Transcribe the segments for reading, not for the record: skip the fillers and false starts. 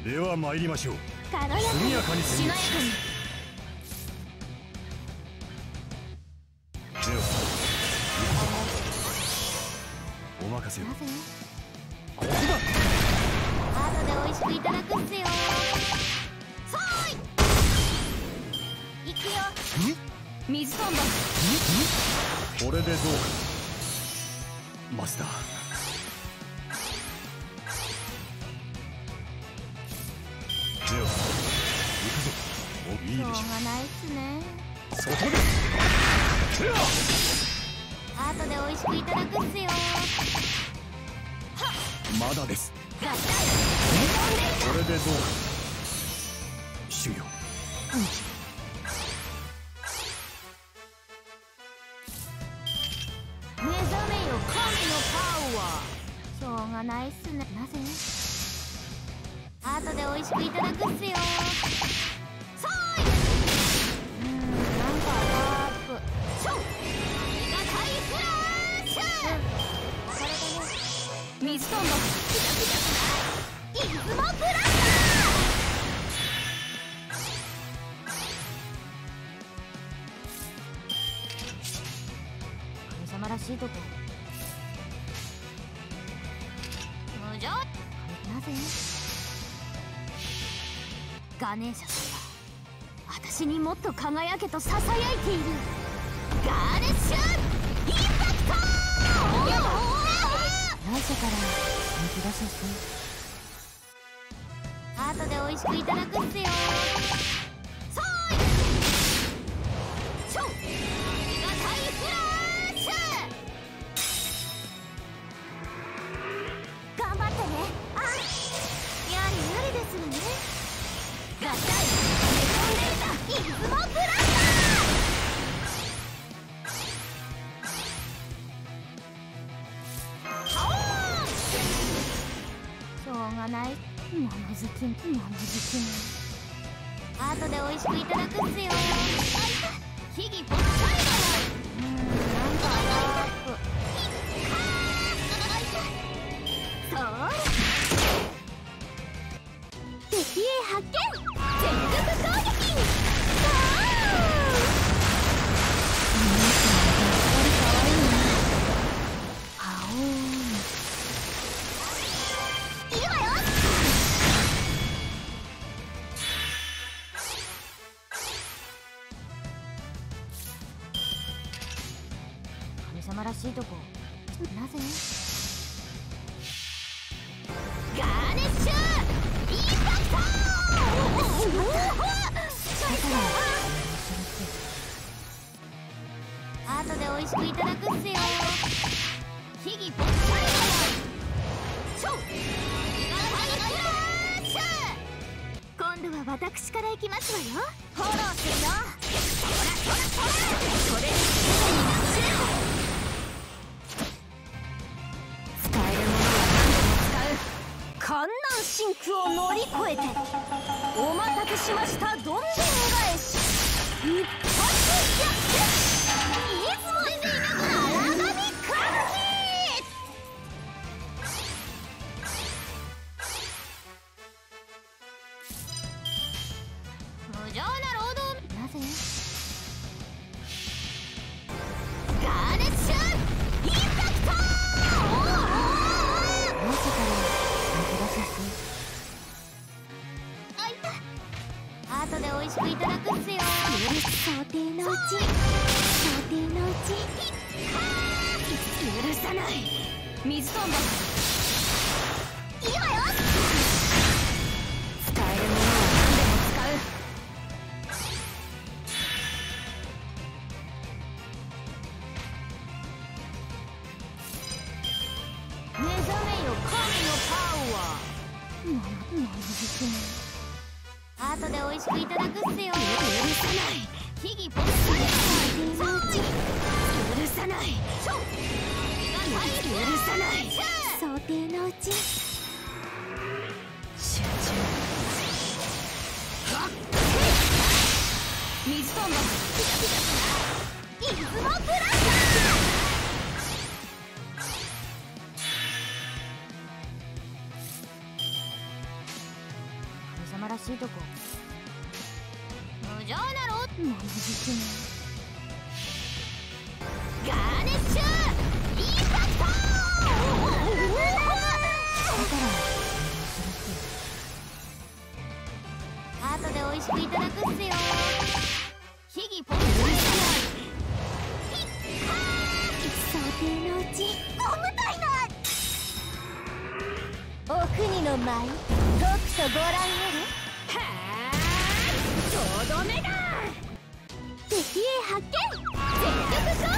では参りましょう。 軽やかに速やかにしなやかに。 ではお任せを。 なぜここだ。 後で美味しくいただくっすよ。そーい行くよ。水トンボ。 これでどうかマスター。では行くぞ。お、いいでしょしょうがないっすね。 う。そこです。 後で美味しくいただくっすよ。 まだです。 合体。 これでどうか主よ。 目覚めよ神のパワー。しょうがないっすね。なぜ後で美味しくいただくっすよ。そーい。なんかワープショー。ありがたいフラッシュ。これでね。水トンボ。イズモブラスター。神様らしいとこ。無情。なぜガネーシャさんは私にもっと輝けとささやいている。ガーネッシュインパクト。来世から抜き出せす。後で美味しくいただくっすよ。そーい。ショー。ありがたいフラッシュ。頑張ってね。あ、やり無理ですわね。合体メゾンレーターイズモブラスター。はおー。しょうがない。物好きね。後で美味しくいただくっすよ。ヒギポッサイド。なんかワープ。そう敵へ発見。全力攻撃。神様らしいとこ。なぜガーネッシュインパクト。後で美味しくいただくっすよ。ヒギポッサイド。ショー。ありがたいフラッシュ。今度は私から行きますわよ。フォローするよ。これで使えるものは何でも使う。観難真空を乗り越えてお待たせしました。どんでん返し一発逆転。いつも荒神クラッキー。無情な労働。なぜガーネッシュインパクト。なぜから抜け出せす。あいた。後で美味しくいただくっすよ。想定のうち。許さない。水トンボ。いいわよ。使えるものは何でも使う。目覚めよ神のパワー。物好きね。後で美味しくいただくっすよ。許さない。ヒギポッサイド。許さない。ショー。許さない。想定のうち。集中。水トンボ。イズモブラスター。 様らしいとこ無情なろうまぶしくねガーネッシュインパクト後で美味しくいただくっすよヒギポンプ想定のうちゴムたいなお国の舞とくとご覧あれはあとどめだ敵へ発見全力攻撃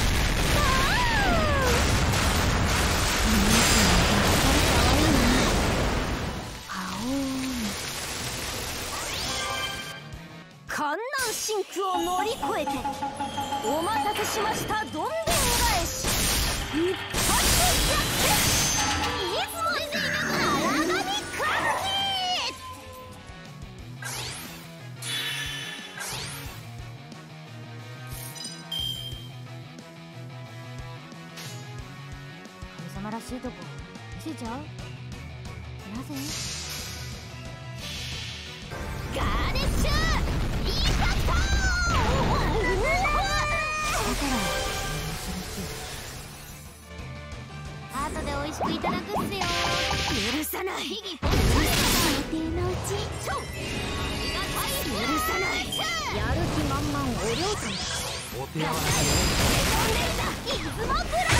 観難真空を乗り越えてお待たせしましたどんでん返し一発逆転いつも以上の荒波回避神様らしいとこ見せちゃうなぜガーネッシュインパクト後で美味しくいただくっすよ許さないヒギポンプ最低のうちありがたい許さないやる気満々おりょうさんお手柔らかに出雲ブラスター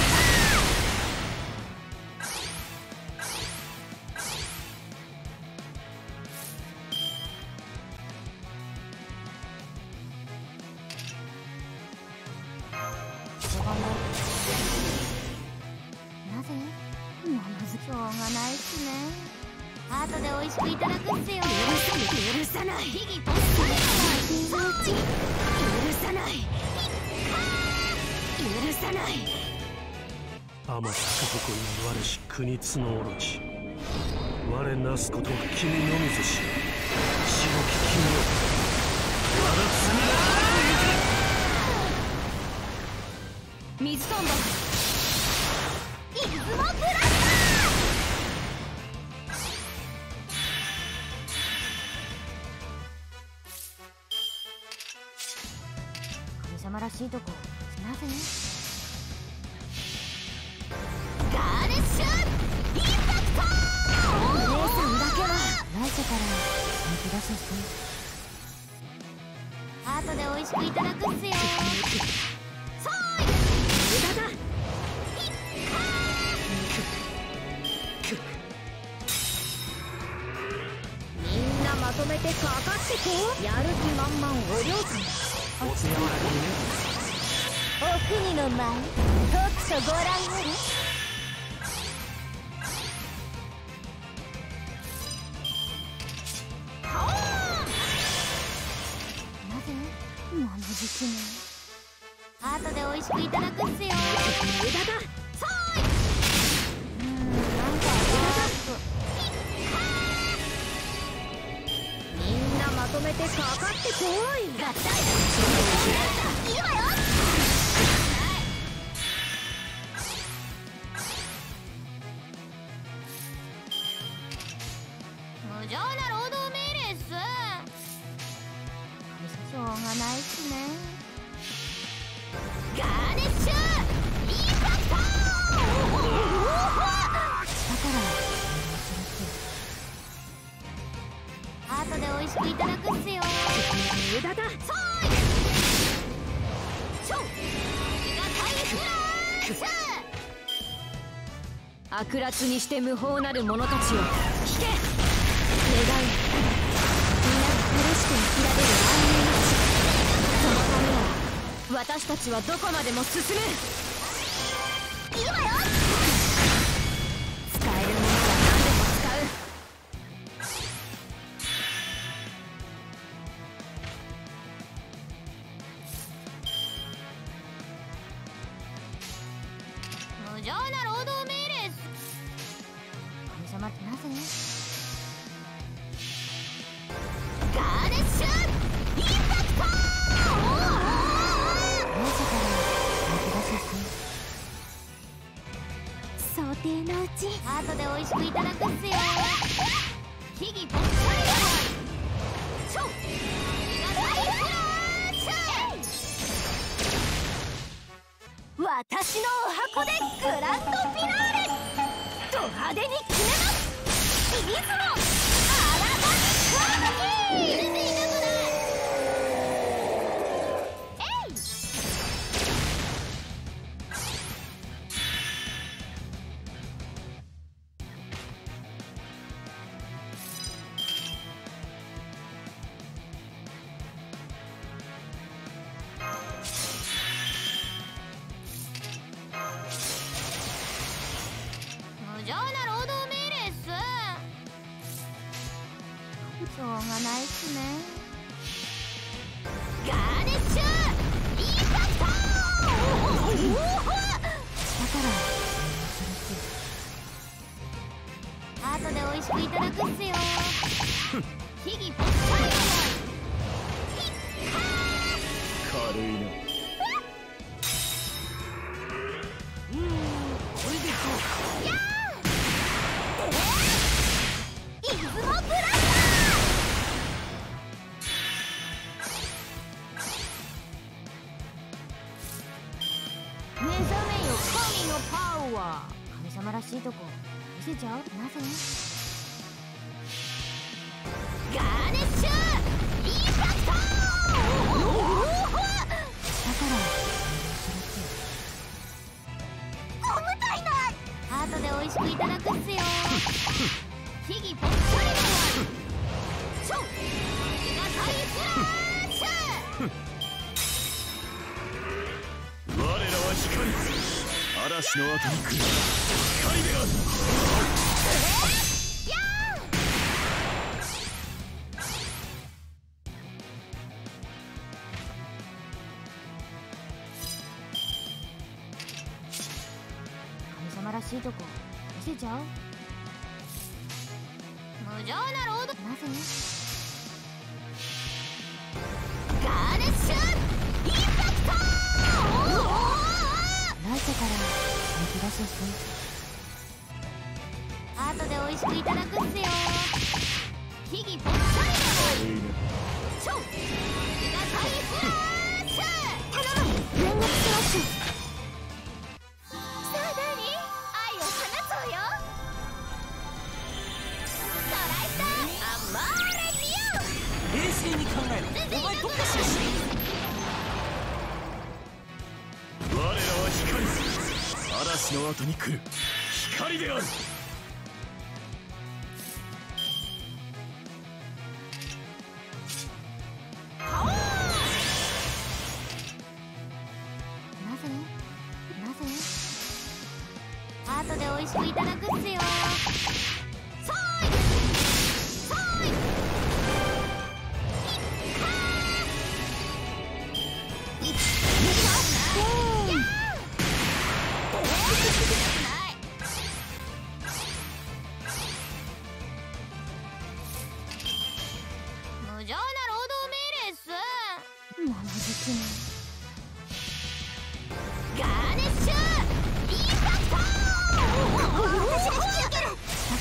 なぜものずきょうがないっすね後で美味しくいただくっすよ許さないヒギポンプ許さない許さない天さく誇りの我し国津のオロチ我なすことを君のみぞし白き君よ我が罪が水トンボ出雲ブラスター神様らしいとこなぜガーネッシュインパクトお姉さんだけは来世から抜き出す後で美味しくいただくっすよみんなまとめてかかってこやる気満々おりょうさんおつやわらかにねお国の舞とくとご覧あれなぜものじきね後で美味しくいただくっすよ無駄だそうなんかみんなまとめてかかってこい合体いいわよ無情な労働命令っすしょうがないっすねガーネッシュインパクト後で美味しくいただくっすよ無駄だそうちょありがたいフラッシュ悪辣にして無法なる者たちを引け願う皆が苦しく生きられる安寧の地そのためなら私たちはどこまでも進むいいわよ使えるものは何でも使う無情な労働命令っす神様ってなぜガーネッシュインパクト想定のうち後で美味しくいただくっすよヒギポンプしょうがないっすね。ガーネッシュインパクトだから後で美味しくいただくっすよ。ヒギポッサイ軽いな。 これでいこやーイズモブラスター。目覚めよ神のパワー。神様らしいとこ見せちゃう。なぜガーネッシュインパクト後で美味しくいただくっすよ。ヒギポッサイドワンチョウメガタイフラッシュ。 我らは光、嵐の後に来る光である。 や神様らしいとこ見せちゃう。無情な労働。なぜガーネッシュインパクト。来世から抜き出しっす。後で美味しくいただくっすよ。ヒギポッサイドチョウメガタイフラッシュ。頼む連絡スラッシュ。さあダーニー愛を放つわよ。トライスターアマーレミ冷静に考えろ。お前どこ出身？ 我らは光、嵐の後に来る光である。 後で美味しくいただくっすよ。そーいそーい無情な労働命令っす。物好きなガーネッシュインパクト。私が引き受ける。だ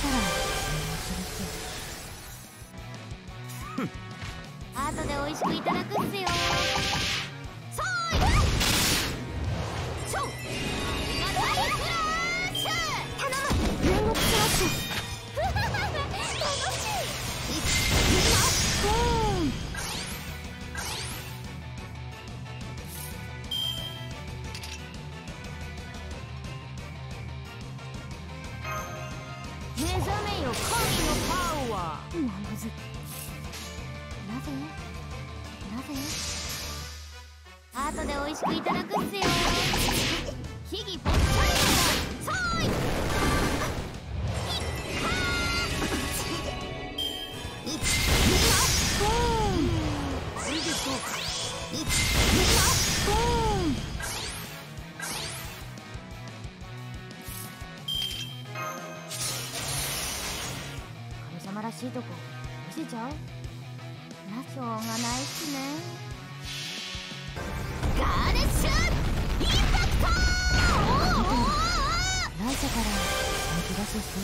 から後で美味しくいただくっすよ。そーいチョウメガタイフラッシュ。頼む連絡スラッシュ。楽しい。ボーン。目覚めよ神のパワー。なぜ後で美味しくいただくっすよ。ヒギポッサイドワンそーいボーン。これでどうか。ボーン。神様らしいとこ見せちゃう。しょうがないっすね。ガーネッシュインパクト。来世から抜き出しっす。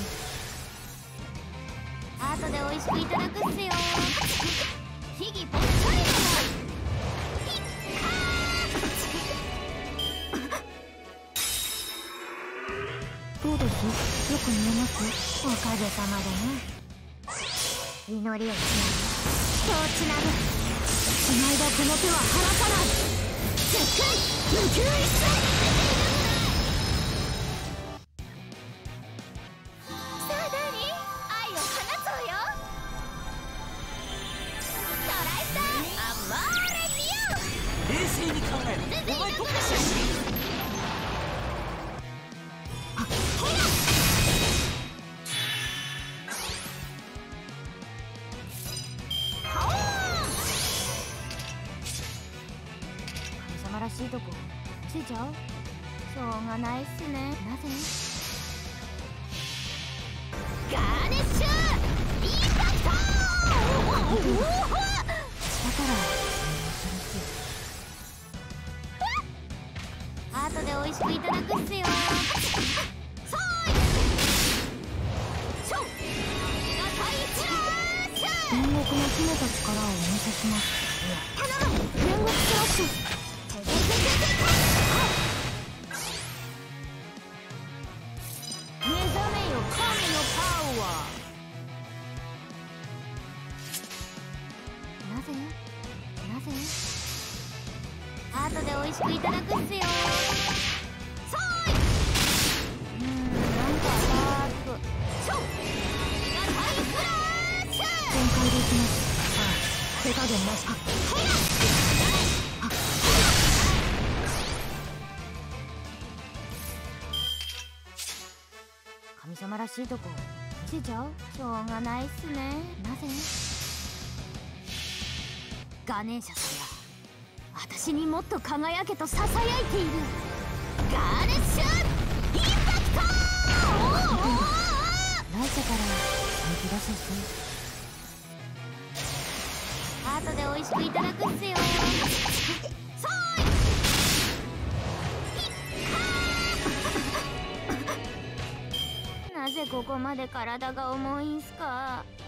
後で美味しくいただくっすよ。ヒギポッサイド。どうです？よく見えます？おかげさまでね。祈りをつなぐ。手をつなぐ。つないだこの手は離さない。絶海無給一切。さあダーニー、愛を放つわよ。トライスターアマーレミオ。 冷静に考えろ。お前どこ出身？ しいとこついちゃう。しょうがないっすね。なぜガーネッシュインパクト。だから後で美味しくいただくっすよ。そーいショーが対フラッシュ。煉獄の秘めた力をお見せします。頼む煉獄スラッシュ。目覚めよ神のパワー。なぜ後で美味しくいただくっすよ。そーいなんかダークショーがタイフラッシュ。全開でいきます。さあ手加減なしか。神様らしいとこついちゃう。しょうがないっすね。なぜガネーシャさんが私にもっと輝けと囁いている。ガーネッシュインパクト。来世から抜き出せして後で美味しくいただくっすよ。そーいなぜここまで体が重いんすか。